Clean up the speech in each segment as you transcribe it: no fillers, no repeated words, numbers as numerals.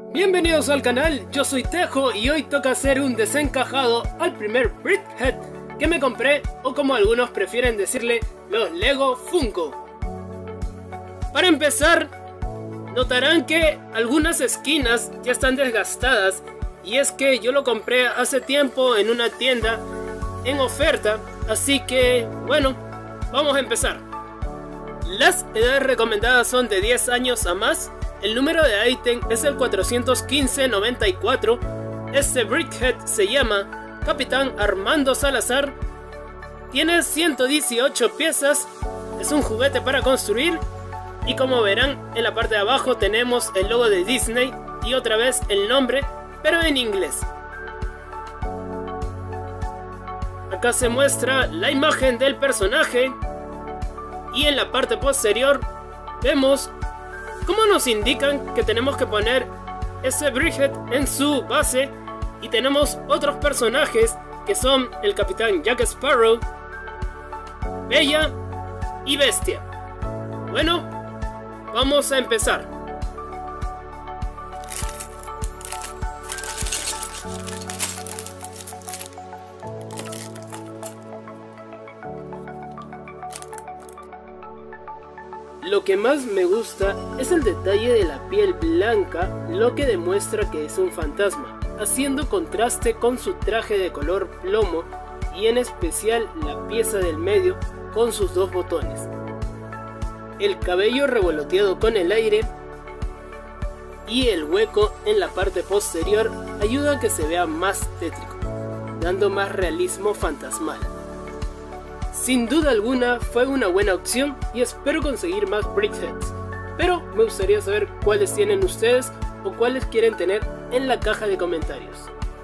Bienvenidos al canal, yo soy Tejo y hoy toca hacer un desencajado al primer Brickhead que me compré, o como algunos prefieren decirle, los Lego Funko. Para empezar, notarán que algunas esquinas ya están desgastadas, y es que yo lo compré hace tiempo en una tienda en oferta, así que bueno, vamos a empezar. Las edades recomendadas son de 10 años a más. El número de ítem es el 415-94. Este Brickhead se llama Capitán Armando Salazar. Tiene 118 piezas. Es un juguete para construir. Y como verán, en la parte de abajo tenemos el logo de Disney y otra vez el nombre, pero en inglés. Acá se muestra la imagen del personaje. Y en la parte posterior vemos cómo nos indican que tenemos que poner ese Brickhead en su base. Y tenemos otros personajes que son el Capitán Jack Sparrow, Bella y Bestia. Bueno, vamos a empezar. Lo que más me gusta es el detalle de la piel blanca, lo que demuestra que es un fantasma, haciendo contraste con su traje de color plomo y en especial la pieza del medio con sus dos botones. El cabello revoloteado con el aire y el hueco en la parte posterior ayuda a que se vea más tétrico, dando más realismo fantasmal. Sin duda alguna fue una buena opción y espero conseguir más Brickheads, pero me gustaría saber cuáles tienen ustedes o cuáles quieren tener en la caja de comentarios.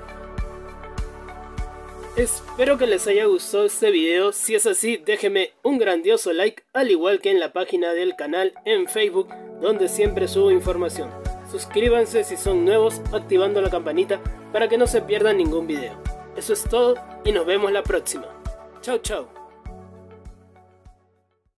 Espero que les haya gustado este video. Si es así, déjenme un grandioso like, al igual que en la página del canal en Facebook, donde siempre subo información. Suscríbanse si son nuevos, activando la campanita para que no se pierdan ningún video. Eso es todo y nos vemos la próxima. Chao chao.